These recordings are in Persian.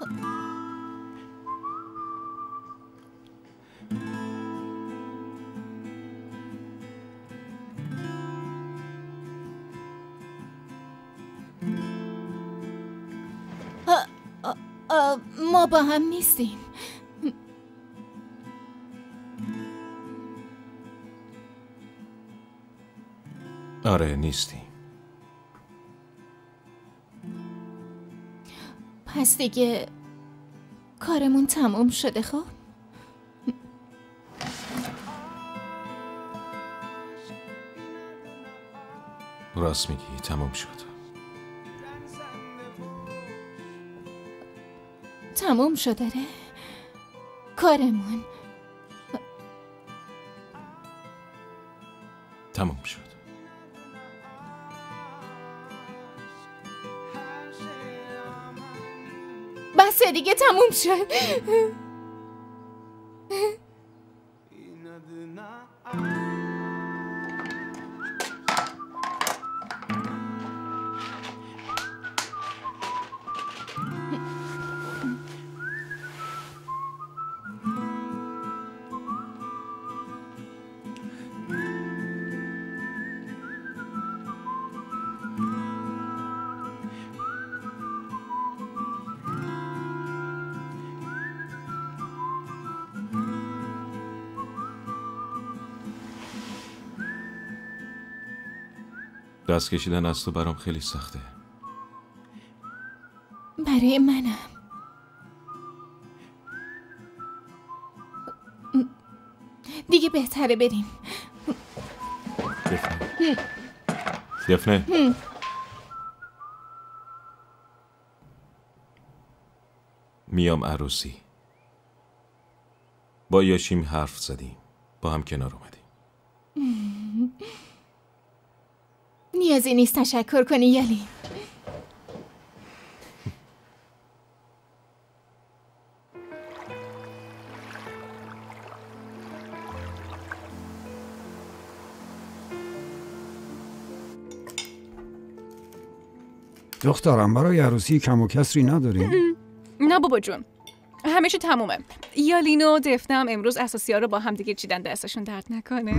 ما با هم نیستیم. آره نیستیم. پس دیگه کارمون تموم شده. خب راست میگی، تموم شد. تموم شد. داره کارمون تموم شد. بس دیگه تموم شد. دست کشیدن از تو برام خیلی سخته. برای منم. دیگه بهتره بریم. دفنه میام عروسی. با یاشیم حرف زدیم، با هم کنار اومدیم. نیازی نیست تشکر کنی یالی. دخترم برای عروسی کم و کسری نداریم؟ نه بابا جون، همه چی تمومه. یالین و دفنم امروز اساسی‌ها رو با هم دیگه چیدن، دستشون درد نکنه.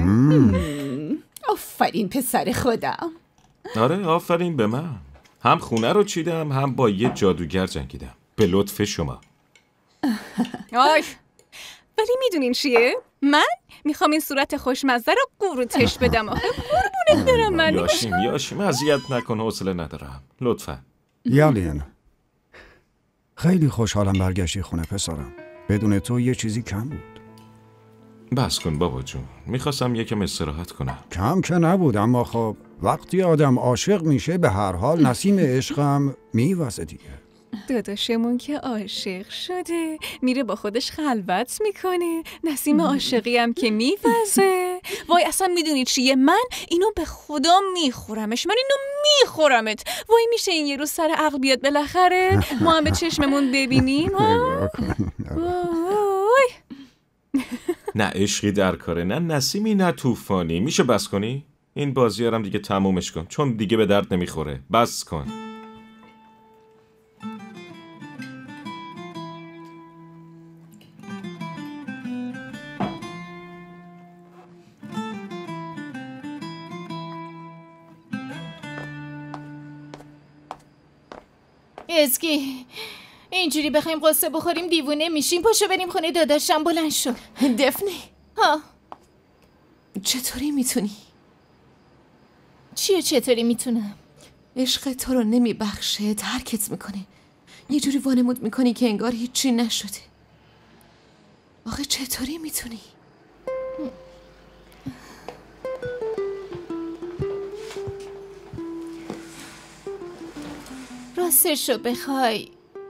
آفرین پسر خودم. آره آفرین به من. هم خونه رو چیدم، هم با یه جادوگر جنگیدم. به لطف شما. آی ولی میدونین چیه؟ من میخوام این صورت خوشمزه رو قورتش بدم. آخه قربونت برم من. یاشیم اذیت نکن، حوصله ندارم لطفا. یالین خیلی خوشحالم برگشتی خونه پسرم. بدون تو یه چیزی کم بود. بس کن بابا جون، میخواستم یکم استراحت کنم. کم که نبود، اما خب وقتی آدم عاشق میشه به هر حال نسیم عشقم میوزه دیگه. داداشمون که عاشق شده میره با خودش خلوت میکنه، نسیم عاشقی هم که میوزه. وای اصلا میدونی چیه؟ من اینو به خدا میخورمش، من اینو میخورمت. وای میشه این یه روز سر عقل بیاد بالاخره ما هم به چشممون ببینیم. وای نه عشقی در کاره، نه نسیمی نه طوفانی. میشه بس کنی؟ این بازی هم دیگه تمومش کن، چون دیگه به درد نمیخوره. بس کن. اسکی اینجوری بخوایم قصه بخوریم دیوونه میشیم. پاشو بریم خونه داداشم. بلند شو. دفنه ها چطوری میتونی؟ چیو چطوری میتونم؟ عشق تو رو نمیبخشه، ترکت میکنه، یه جوری وانمود میکنی که انگار هیچی نشده. آخه چطوری میتونی؟ راستش رو بخوای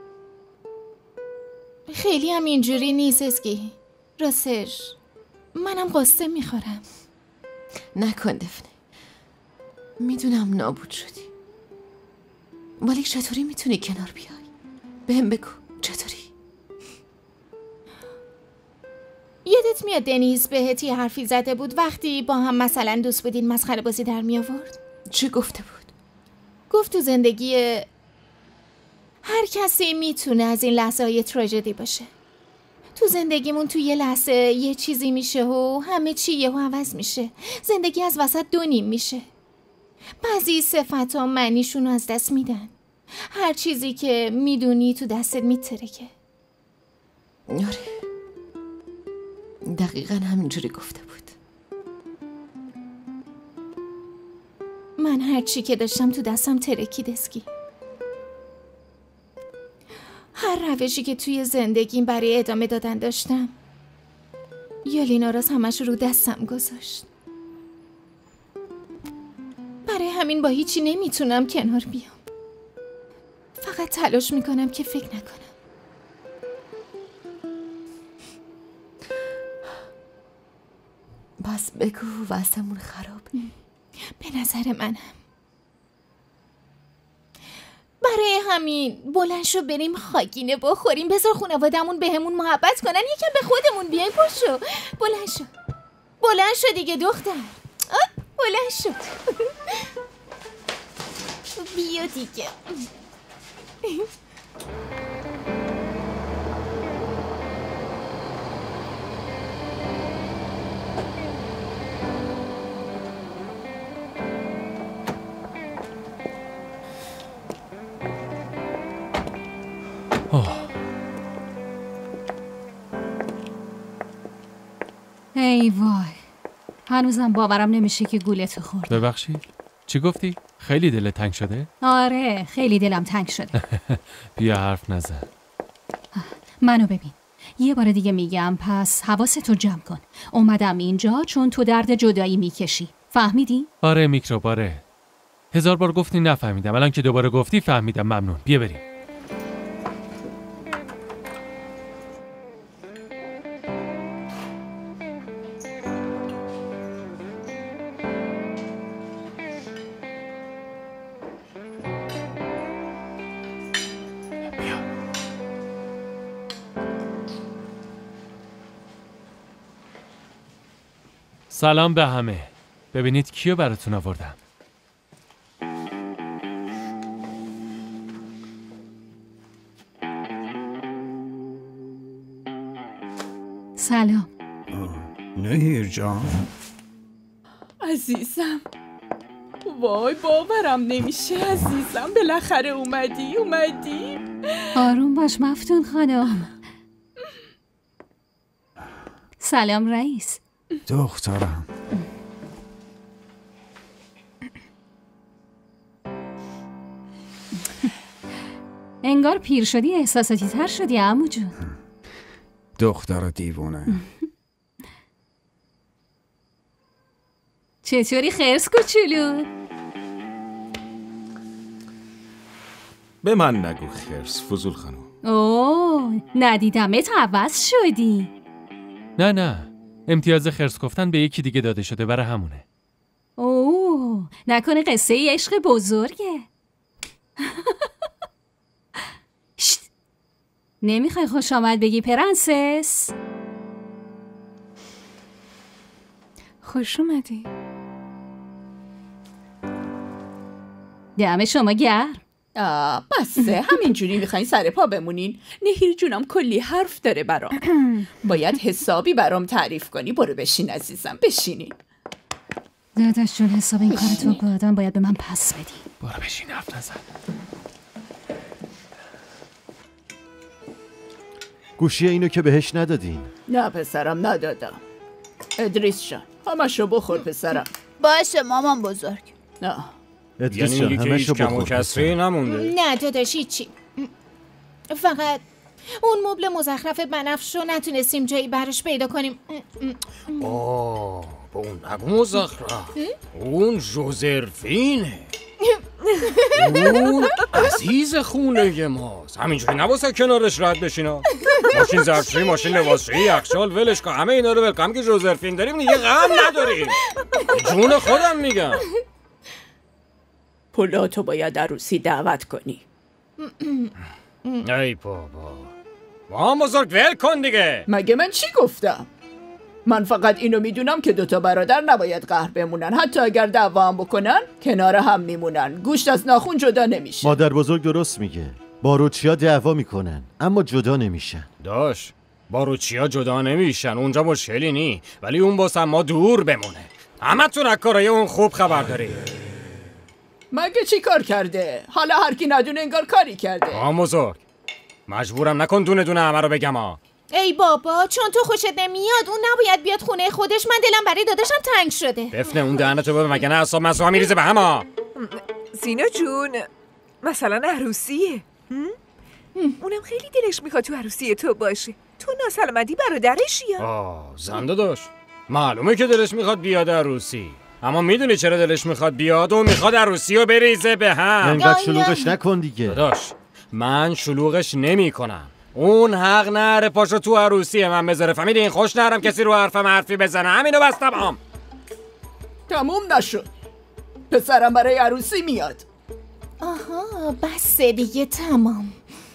خیلی هم اینجوری نیست اسکی. راستش منم قصه میخورم. نکن دفنه، میدونم نابود شدی، ولی چطوری میتونی کنار بیای؟ بهم بگو چطوری؟ یادت میاد دنیز بهت یه حرفی زده بود وقتی با هم مثلا دوست بودین مسخره بازی در می آورد؟ چی گفته بود؟ گفت تو زندگی هر کسی میتونه از این لحظه های تراژدی باشه. تو زندگیمون تو یه لحظه یه چیزی میشه و همه چی یهو عوض میشه. زندگی از وسط دو نیم میشه. بعضی صفت‌ها معنیشون رو از دست میدن. هر چیزی که میدونی تو دستت میترکه. آره، دقیقا همینجوری گفته بود. من هر چی که داشتم تو دستم ترکید اسکی. هر روشی که توی زندگیم برای ادامه دادن داشتم، یالیناراس همش رو دستم گذاشت. برای همین با هیچی نمیتونم کنار بیام. فقط تلاش میکنم که فکر نکنم. بس بگو واسمون خراب. به نظر منم. برای همین بلند شو بریم خاگینه بخوریم. بذار خانوادمون بهمون محبت کنن. یکم به خودمون بیایم. پاشو بلند شو. بلند شو دیگه دختر. بلند شو. بیا دیگه. ای وای، هنوزم باورم نمیشه که گولتو خورد. ببخشید، چی گفتی؟ خیلی دلت تنگ شده؟ آره، خیلی دلم تنگ شده. بیا حرف نزن. منو ببین، یه بار دیگه میگم، پس حواستو جمع کن. اومدم اینجا چون تو درد جدایی میکشی. فهمیدی؟ آره میکروب، آره. 1000 بار گفتی نفهمیدم، الان که دوباره گفتی فهمیدم. ممنون. بیا بریم. سلام به همه. ببینید کیو براتون آوردم. سلام. نهیر جان. عزیزم، وای باورم نمیشه عزیزم، بالاخره اومدی. آروم باش مفتون خانم. سلام رئیس. دخترم. انگار پیر شدی، احساساتی تر شدی عمو جون. دختر دیوونه. چطوری خرس کوچولو؟ به من نگو خرس فضول خانم. اوه، ندیدمت عوض شدی. نه، امتیاز خرس گفتن به یکی دیگه داده شده، برای همونه. اوه، نکنه قصه ای عشق بزرگه. شت. نمیخوای خوش آمد بگی پرنسس؟ خوش اومدی. دم شما گرم. بسه، همینجوری میخواین سر پا بمونین؟ نهیر جونم کلی حرف داره برام. باید حسابی برام تعریف کنی. برو بشین عزیزم، بشینین. داداش جون، حساب این کارتو گادم باید به من پس بدی. برو بشین حرف نزن. گوشی اینو که بهش ندادین. نه پسرم، ندادم. ادریس جان، همشو بخور پسرم. باشه مامان بزرگ. نه ادریس جان، همشو بخور پسرم. نمونده. نه داداش هیچی. فقط اون مبل مزخرف بنفش رو نتونستیم جایی براش پیدا کنیم. با اون نگو مزخرف. اون جوزرفینه. اون عزیز خونه ماست. همینجوری نباسه کنارش رد بشینا. ماشین ظرفشویی، ماشین لباسشویی، یخچال، ولش کن. همه اینا رو ولکام که جوزرفین داریم دیگه غم نداریم. جون خودم میگم. پولاتو باید عروسی دعوت کنی. ای بابا، ما بزرگ ول کن دیگه. مگه من چی گفتم؟ من فقط اینو میدونم که دوتا برادر نباید قهر بمونن. حتی اگر دعوا هم بکنن کنار هم میمونن. گوشت از ناخون جدا نمیشه. مادر بزرگ درست میگه. باروچیا دعوا میکنن اما جدا نمیشن. داش باروچیا جدا نمیشن، اونجا مشکلی نی، ولی اون واسه ما دور بمونه. همتون از کارای اون خوب خبر داری. مگه چی کار کرده؟ حالا هر کی ندونه انگار کاری کرده. بزرگ مجبورم نکن دونه دونه همه رو بگم ها. ای بابا چون تو خوشت نمیاد اون نباید بیاد خونه خودش. من دلم برای داداشم تنگ شده. بفنه اون دهنتو ببر مگه نه اعصاب مسوها میریزه به هم ها. زینا جون مثلا عروسیه اونم خیلی دلش میخواد تو عروسی تو باشه. تو ناسلامتی برادرشی یا؟ زنده داشت معلومه که دلش میخواد بیاد عروسی، اما میدونی چرا دلش میخواد بیاد؟ و میخواد عروسی رو بریزه به هم. انقدر شلوغش نکن دیگه. داداش من شلوغش نمی کنم. اون حق نره پاشو تو عروسی من بذاره. فهمیدی این خوش نرم کسی رو حرفم حرفی بزنه. همینو بستم. تموم نشد. پسرم برای عروسی میاد. آها بس دیگه تمام.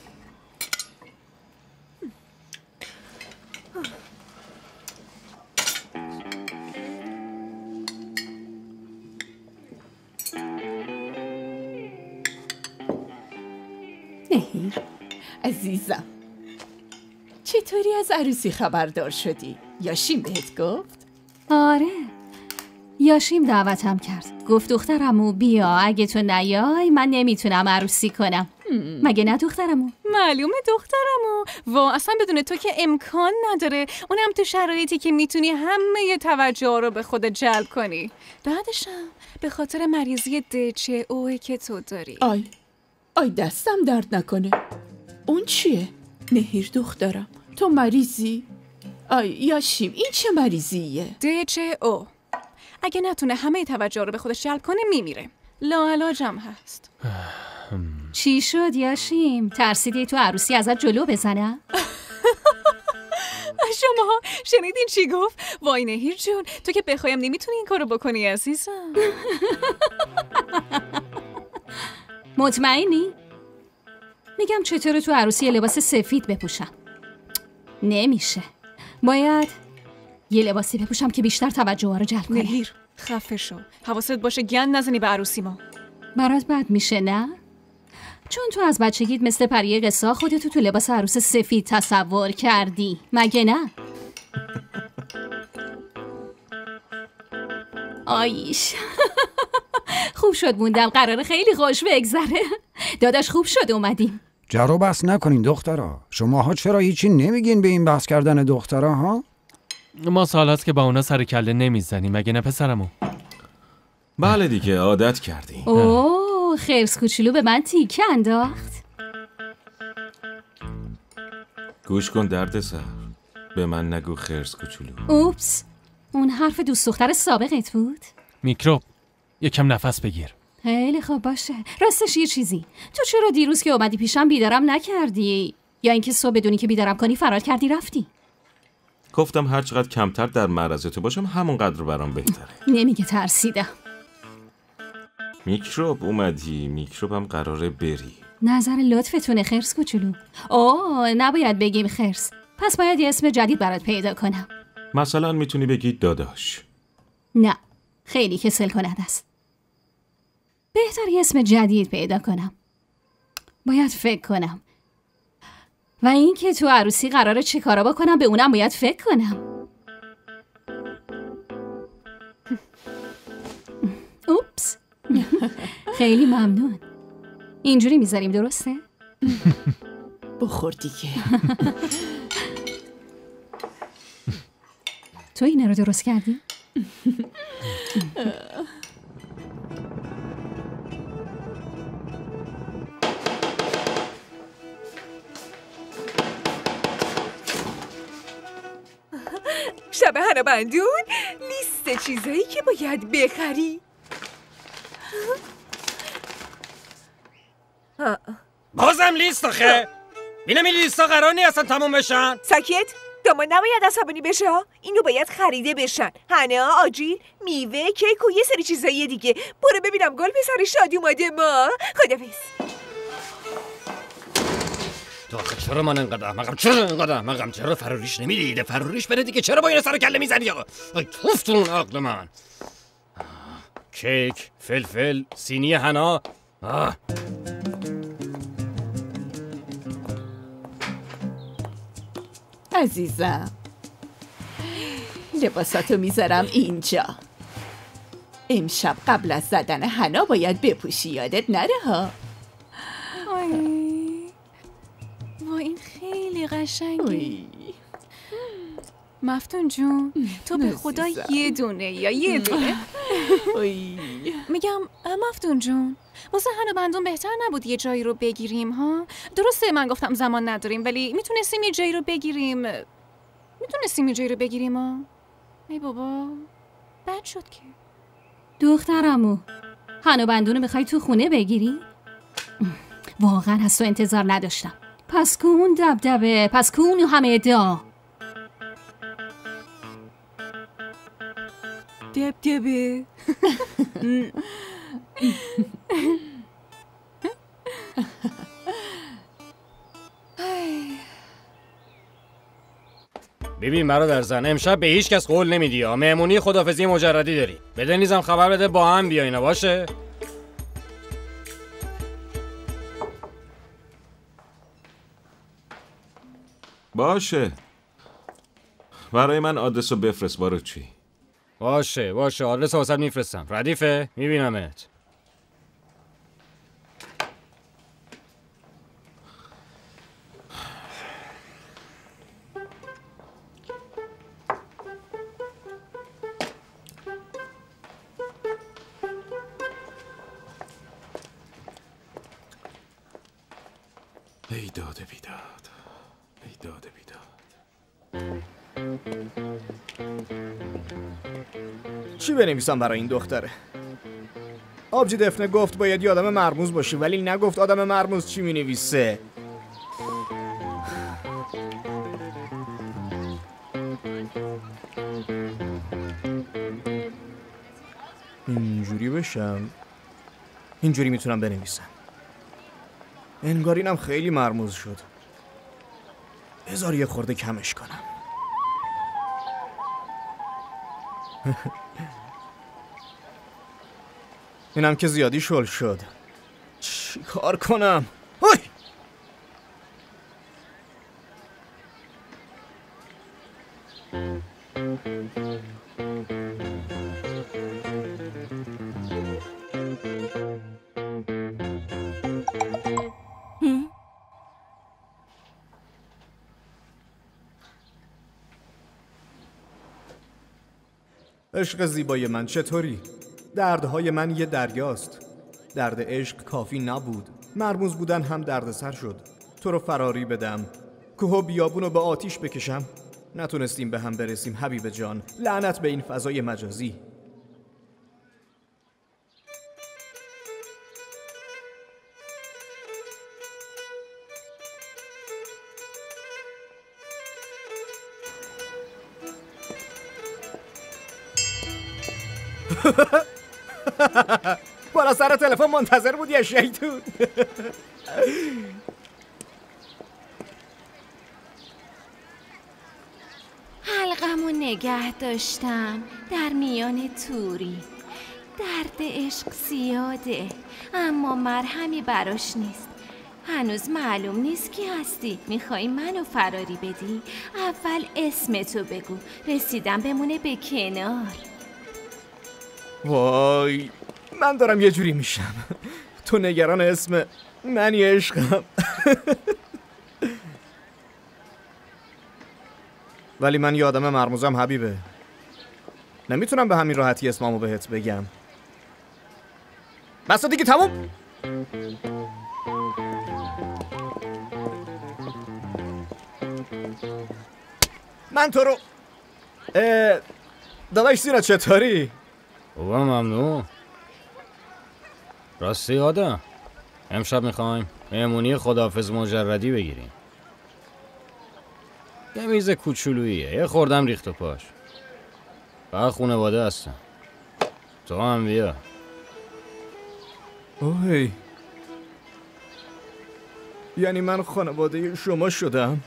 نهیر عزیزم چطوری از عروسی خبردار شدی؟ یاشیم بهت گفت؟ آره یاشیم دعوتم کرد. گفت دخترمو بیا، اگه تو نیای من نمیتونم عروسی کنم. مگه نه دخترمو؟ معلومه دخترمو. وا اصلا بدون تو که امکان نداره. اونم تو شرایطی که میتونی همه توجه رو به خودت جلب کنی. بعدشم به خاطر مریضی DCO که تو داری. آی دستم درد نکنه. اون چیه؟ نهیر دخترم تو مریضی؟ آی یاشیم این چه مریضیه؟ DCO اگه نتونه همه توجه رو به خودش جلب کنه میمیره. لاعلاجم هست. چی شد یاشیم؟ ترسیدی تو عروسی ازت جلو بزنم؟ شما شنیدین چی گفت؟ وای نهیر جون تو که بخوایم نمیتونی این کارو بکنی عزیزم. مطمئنی؟ میگم چطور تو عروسی یه لباس سفید بپوشم؟ نمیشه. باید یه لباسی بپوشم که بیشتر توجه رو جلب کنه. نهیر خفه شو. حواست باشه گند نزنی به عروسی ما. برات بد میشه نه؟ چون تو از بچگیت مثل پریه قصه خودتو تو لباس عروس سفید تصور کردی مگه نه؟ آیش خوب شد موندم. قراره خیلی خوش بگذره. داداش خوب شد اومدیم. جر و بحث نکنین دخترا. شماها چرا هیچی نمیگین به این بحث کردن دخترا ها؟ ما سالاست که با اونا سر کله نمیزنیم مگه نه پسرمو؟ بله دیگه عادت کردیم. اوه خرس کوچولو به من تیکه انداخت. گوش کن درد سر، به من نگو خرس کوچولو. اوپس اون حرف دوست دختر سابقت بود؟ میکروب یکم نفس بگیر. خیلی خوب باشه. راستش یه چیزی، تو چرا دیروز که اومدی پیشم بیدارم نکردی؟ یا اینکه صبح بدونی که بیدارم کنی فرار کردی رفتی؟ گفتم هر چقدر کمتر در معرض تو باشم همونقدر برام بهتره. نمیگه ترسیدم. میکروب اومدی، میکروب هم قراره بری. نظر لطفتونه خرس کوچولو. اوه نباید بگیم خرس، پس باید یه اسم جدید برات پیدا کنم. مثلا میتونی بگی داداش. نه خیلی کسل کننده است. بهتر یه اسم جدید پیدا کنم. باید فکر کنم. و این که تو عروسی قراره چه کارا بکنم به اونم باید فکر کنم. اوپس خیلی ممنون. اینجوری میذاریم درسته؟ بخور دیگه. تو اینه رو درست کردی؟ شب هنا بندون لیست چیزایی که باید بخری. بازم لیست آخه؟ بینم این لیستا قرار نی اصلا تموم بشن. ساکت. دامان نباید عصبانی بشه. اینو باید خریده بشن. هنا، آجیل، میوه، کیک و یه سری چیزایی دیگه. برو ببینم گل پسر شادی اومده ما. خدافظ. تو آخه چرا من انقدر احمقم؟ چرا فراریش نمیدیده؟ فراریش بره دیگه. چرا با این سر کله میزنی آقا؟ ای توفتون عقل من. کیک، فلفل، سینی هنا. عزیزم. لباساتو میذارم اینجا. امشب قبل از زدن حنا باید بپوشی، یادت نره ها. وای این خیلی قشنگه. مفتون جون تو به خدا یه دونه یا یه دونه. میگم مفتون جون واسه حنا بندون بهتر نبود یه جایی رو بگیریم ها؟ درسته من گفتم زمان نداریم ولی میتونستیم یه جایی رو بگیریم ها؟ ای بابا بد شد که. دخترمو حنا بندونو میخوای تو خونه بگیری؟ واقعا از تو انتظار نداشتم. پس کون دبدبه، پس کون همه ادعا. دبدبه. ببین برادر زن امشب به هیچ کس قول نمیدی ها. مهمونی خدافظی مجردی داری. به دنیزم خبر بده با هم بیایینا باشه؟ باشه. برای من آدرسو بفرست باروچی. باشه آدرس واسط میفرستم. ردیفه میبینمت. ای داده بیداد، ای داده بیداد. چی بنویسم برای این دختره؟ آبجی دفنه گفت باید یه آدم مرموز باشی ولی نگفت آدم مرموز چی مینویسه. اینجوری بشم، اینجوری میتونم بنویسم. انگار اینم خیلی مرموز شد. بذار یه خورده کمش کنم. اینم که زیادی شل شد. چی کار کنم؟ هی! عشق زیبای من چطوری؟ دردهای من یه دریاست. درد عشق کافی نبود، مرموز بودن هم دردسر شد. تو رو فراری بدم، کوه و بیابونو به آتیش بکشم. نتونستیم به هم برسیم حبیب جان، لعنت به این فضای مجازی. بالا سر تلفن منتظر بود یا شیطون. حلقمو نگه داشتم در میان توری. درد عشق زیاده اما مرهمی براش نیست. هنوز معلوم نیست کی هستی. میخوای منو فراری بدی؟ اول اسمتو بگو، رسیدم بمونه به کنار. وای من دارم یه جوری میشم. تو نگران اسم منی عشقم. ولی من یه آدم مرموزم حبیبه. نمیتونم به همین راحتی اسممو بهت بگم. بس دیگه تموم. من تو رو داداش سینا چطوری؟ بابا ممنون. راستی آدم امشب میخوایم مهمونی خداحافظ مجردی بگیریم. یه میز کوچولوییه، یه خوردم ریخت و پاش. فقط خونواده هستن. تو هم بیا. اوه یعنی من خانواده شما شدم؟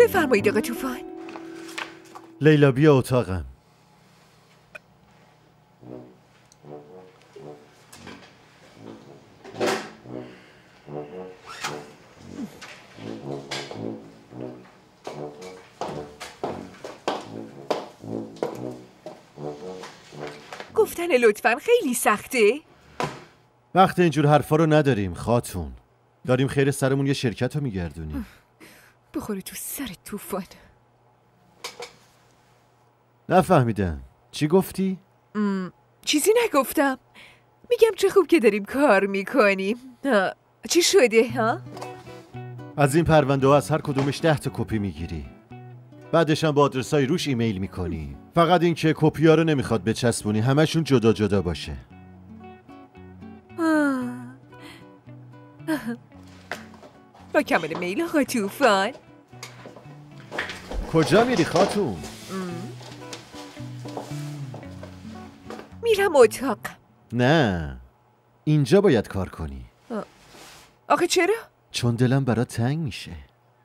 بفرمایید آقا طوفان. لیلا بیا اتاقم. گفتن لطفاً خیلی سخته. وقت اینجور حرفا رو نداریم خاتون. داریم خیر سرمون یه شرکت رو میگردونیم. بخوره تو سر طوفان. نفهمیدم چی گفتی؟ چیزی نگفتم. میگم چه خوب که داریم کار میکنیم. چی شده ها؟ از این پرونده ها از هر کدومش 10 تا کپی میگیری. بعدش هم با آدرسای روش ایمیل میکنی. فقط این که کپی ها رو نمیخواد بچسبونی، همشون جدا جدا باشه. با کمال میل آقا طوفان. کجا میری خاتون؟ میرم اتاق. نه اینجا باید کار کنی. آخه چرا؟ چون دلم برات تنگ میشه.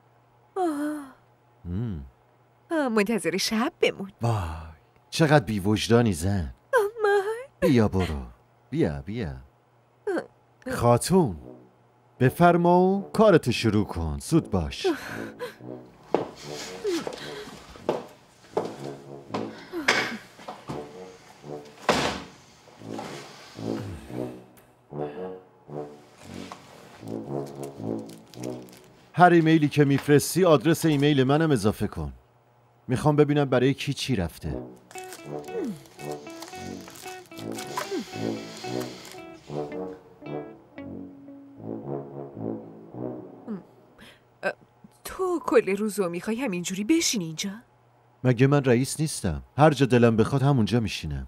منتظر شب بمون. وای چقدر بی وجدانی زن. بیا برو. بیا خاتون بفرما و کارتو شروع کن. زود باش. هر ایمیلی که میفرستی آدرس ایمیل منم اضافه کن. میخوام ببینم برای کی چی رفته. تو کل روزو میخوای همینجوری بشین اینجا؟ مگه من رئیس نیستم؟ هر جا دلم بخواد همونجا میشینم.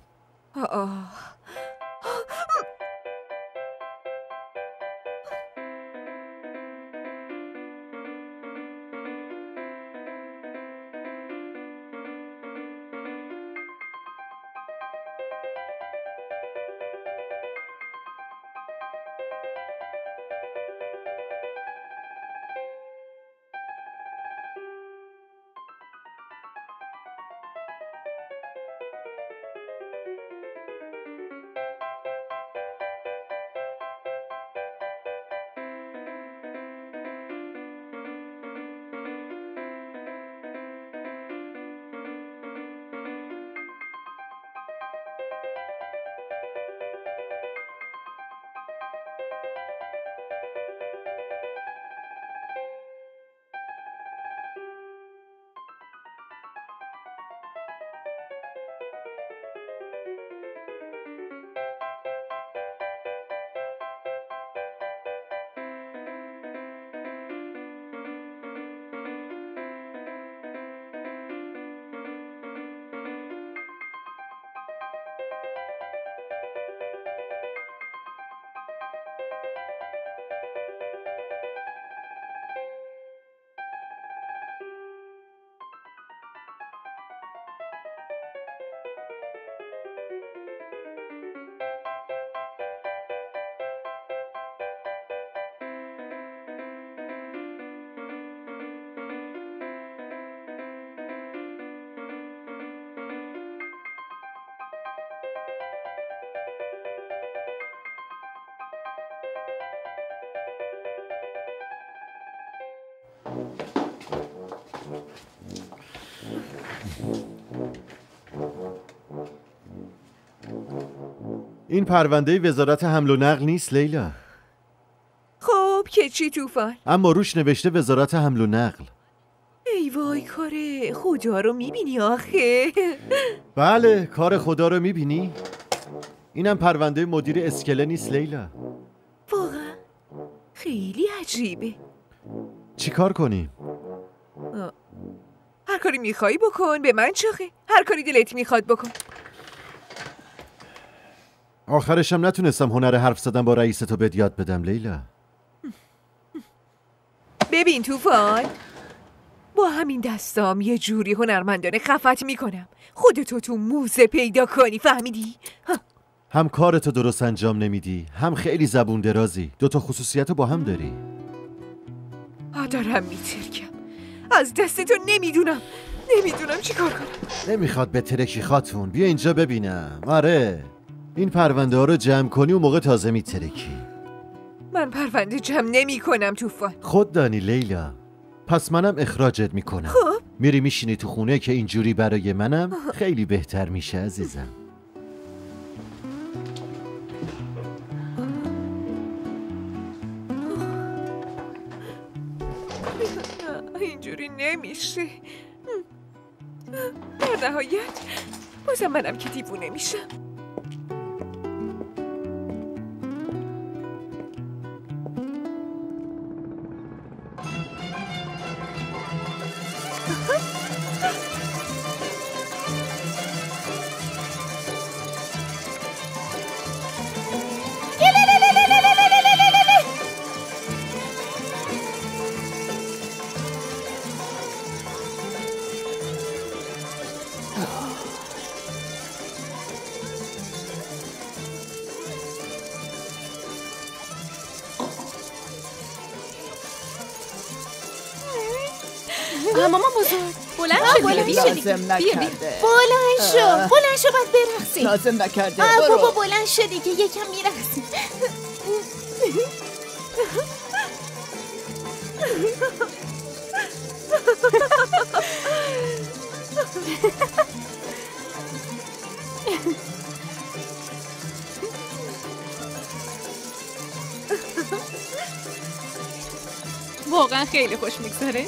این پرونده وزارت حمل و نقل نیست لیلا. خب که چی طوفان؟ اما روش نوشته وزارت حمل و نقل. ای وای کاره خدا رو میبینی آخه. بله کار خدا رو میبینی. اینم پرونده مدیر اسکله نیست لیلا. واقعا خیلی عجیبه. چی کار کنیم؟ هر کاری میخوایی بکن، به من چخه. هر کاری دلت میخواد بکن. آخرشم نتونستم هنر حرف زدن با رئیستو بهت یاد بدم لیلا. ببین طوفان، با همین دستام یه جوری هنرمندانه خفت میکنم خودتو تو موزه پیدا کنی، فهمیدی؟ هم کارتو درست انجام نمیدی، هم خیلی زبون درازی. دوتا خصوصیتو با هم داری. دارم میترکم. از دستتو نمیدونم چیکار کنم. نمیخواد به ترکی خاتون، بیا اینجا ببینم. آره این پرونده ها رو جمع کنی و موقع تازه میترکی. من پرونده جمع نمی کنم طوفان. خود دانی لیلا، پس منم اخراجت میکنم. خب میری میشینی تو خونه که اینجوری برای منم خیلی بهتر میشه عزیزم. اینجوری نمیشه. در نهایت بازم منم که دیوونه میشم. مامان بزرگ بلند شو، لازم نکرده. بلند شو باید برقصی. لازم نکرده. بابا بلند شو دیگه، یکم میرقصی. واقعا خیلی خوش میگذره.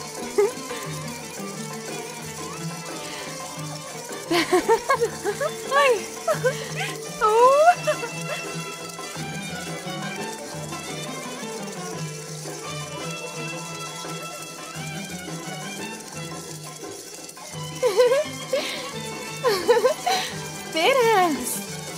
برقص.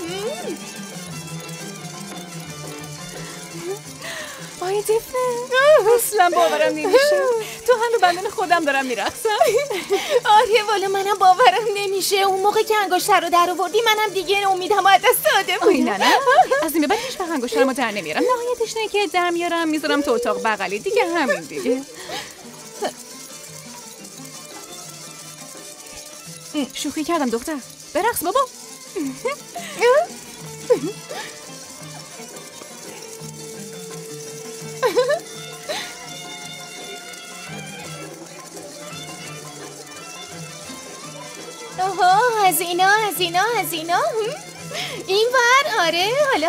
آی دیفنه، اصلا باورم نمیشه تو همه بدن خودم دارم میرقصم. آره والا منم باورم نمیشه. اون موقع که انگشتر رو در آوردی منم دیگه امیدم از دست داده بودم. نه از این به بعد هیچ وقت انگشترمو در نمیارم. نهایتش نه که در میارم میذارم تو اتاق بغلی دیگه، همین دیگه. شوخی کردم دختر، برقص بابا. آها از اینا این ور. آره حالا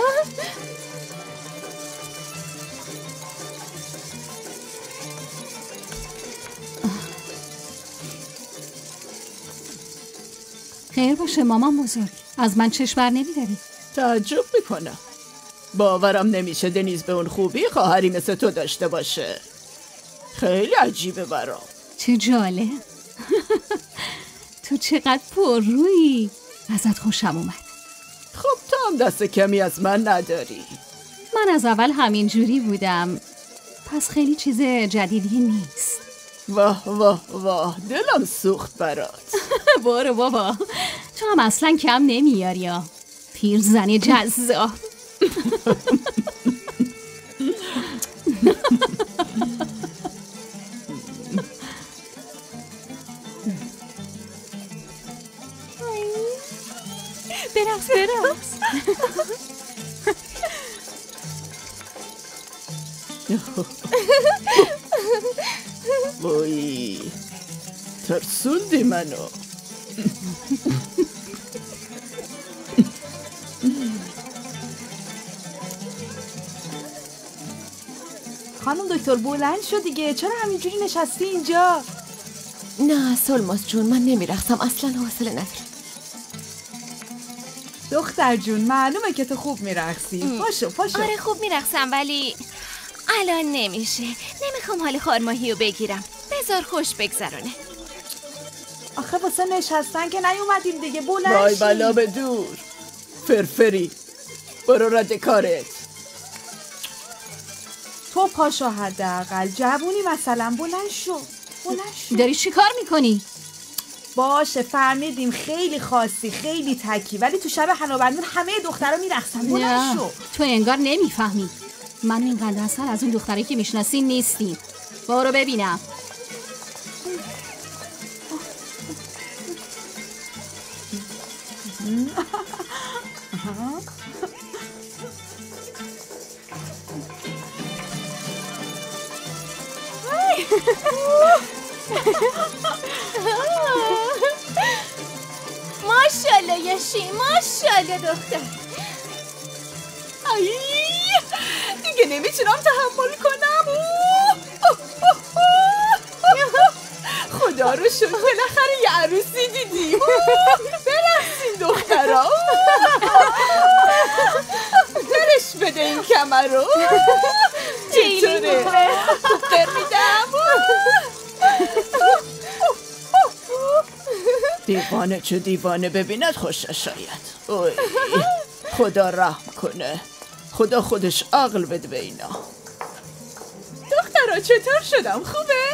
خیر باشه مامان بزرگ، از من چشم بر نمی‌داری؟ تعجب میکنم، باورم نمیشه دنیز به اون خوبی خواهری مثل تو داشته باشه. خیلی عجیبه برام. چه جالب. تو چقدر پررویی، ازت خوشم اومد. خب تو هم دست کمی از من نداری. من از اول همین جوری بودم، پس خیلی چیز جدیدی نیست. واه دلم سوخت برات. برو بابا، تو هم اصلا کم نمیاری یا پیرزن جذاب. برقص. وای ترسوندی منو. خانم دکتر بلند شو دیگه، چرا همینجوری نشستی اینجا؟ نه سلماس جون، من نمیرقصم، اصلا حوصله ندارم. دختر جون معلومه که تو خوب میرقصی. پاشو. آره خوب میرقصم ولی الان نمیشه. نمیخوام حال خارماهی رو بگیرم. بذار خوش بگذرونه. آخه واسه نشستن که نیومدیم دیگه، بلند شی. وای بلا به دور. فرفری برو رد کارت. تو پاشو حداقل، جوونی مثلا. بلند شو. داری چی کار میکنی؟ باشه فهمیدیم خیلی خاصی، خیلی تکی، ولی تو شب حنابندون همه دخترها میرقصن. بلند شو. تو انگار نمیفهمی. من اینقدر اصلا از اون دختری که میشناسی نیستیم. برو ببینم. ماشاءالله یاشی، ماشاءالله دختر. ای دیگه نمیتونم تحمل کنم. خدا رو شکر بالاخره یه عروسی دیدیم. بلخصین دخترا. درش بده این کمر رو. چطوره؟ دختر میدم. دیوانه چه دیوانه ببیند خوشش آید. اوی خدا رحم کنه. خدا خودش عقل بده به اینا. دخترا چطور شدم؟ خوبه؟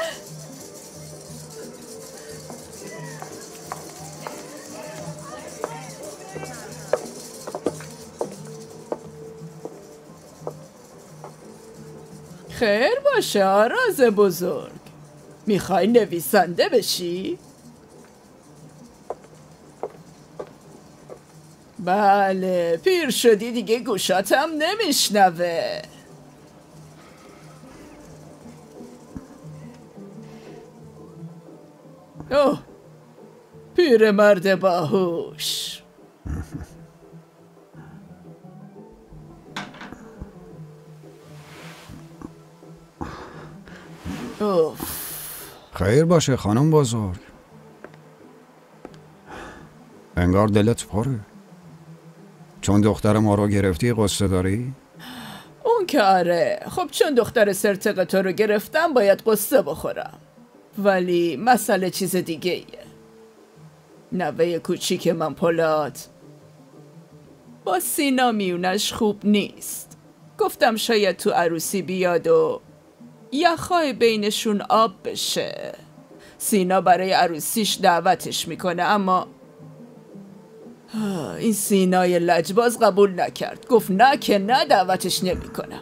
خیر باشه آراز بزرگ. میخوای نویسنده بشی؟ بله پیر شدی دیگه گوشاتم نمیشنوه. اوه پیر مرد باهوش. اوف. خیر باشه خانم بزرگ. انگار دلت پره. چون دختر ما رو گرفتی قصه داری؟ اون که آره. خب چون دختر سرتق تو رو گرفتم باید قصه بخورم. ولی مسئله چیز دیگه ایه. نوه کوچیک من پولاد با سینا میونش خوب نیست. گفتم شاید تو عروسی بیاد و یخای بینشون آب بشه. سینا برای عروسیش دعوتش میکنه اما این سینای لجباز قبول نکرد. گفت نه که نه دعوتش نمیکنم.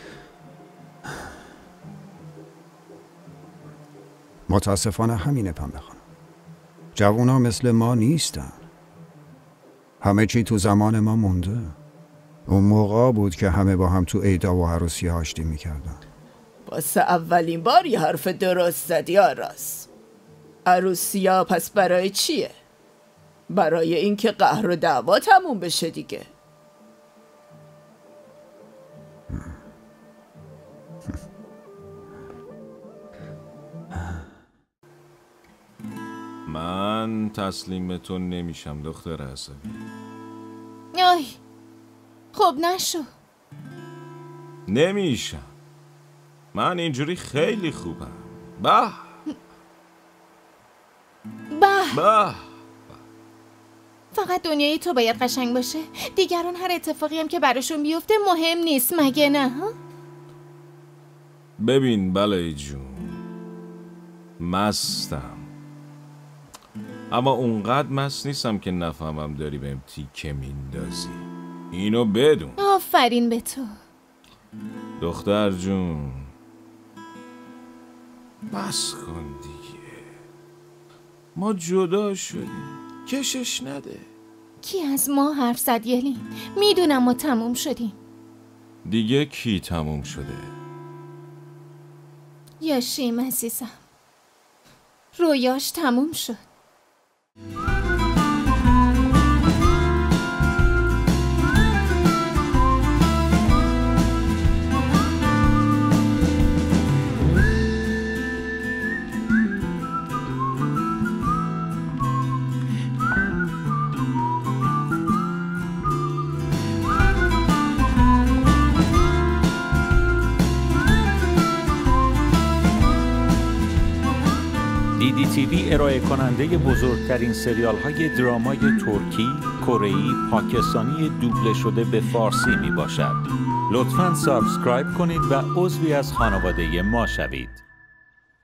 متاسفانه همینه پنبه خانم. جوونا مثل ما نیستن. همه چی تو زمان ما مونده. اون موقع بود که همه با هم تو عیدا و عروسی آشتی میکردن. واسه اولین بار یه حرف درست زدی آراز. عروسیا پس برای چیه؟ برای اینکه قهر و دعوا تموم بشه دیگه. من تسلیم تو نمیشم دختر عصبی. آی خب نشو. نمیشم. من اینجوری خیلی خوبم. به فقط دنیای تو باید قشنگ باشه. دیگران هر اتفاقی هم که براشون بیفته مهم نیست مگه نه؟ ببین بلایی جون مستم، اما اونقدر مست نیستم که نفهمم داری بهم تیکه میندازی. اینو بدون. آفرین به تو دختر جون. بس کن دیگه. ما جدا شدیم. کشش نده. کی از ما حرف زد یلین؟ میدونم ما تموم شدیم. دیگه کی تموم شده؟ یاشیم عزیزم رویاش تموم شد. DDTV ارائه کننده بزرگترین سریال های درامای ترکی، کره‌ای، پاکستانی دوبله شده به فارسی می باشد. لطفاً سابسکرایب کنید و عضوی از خانواده ما شوید.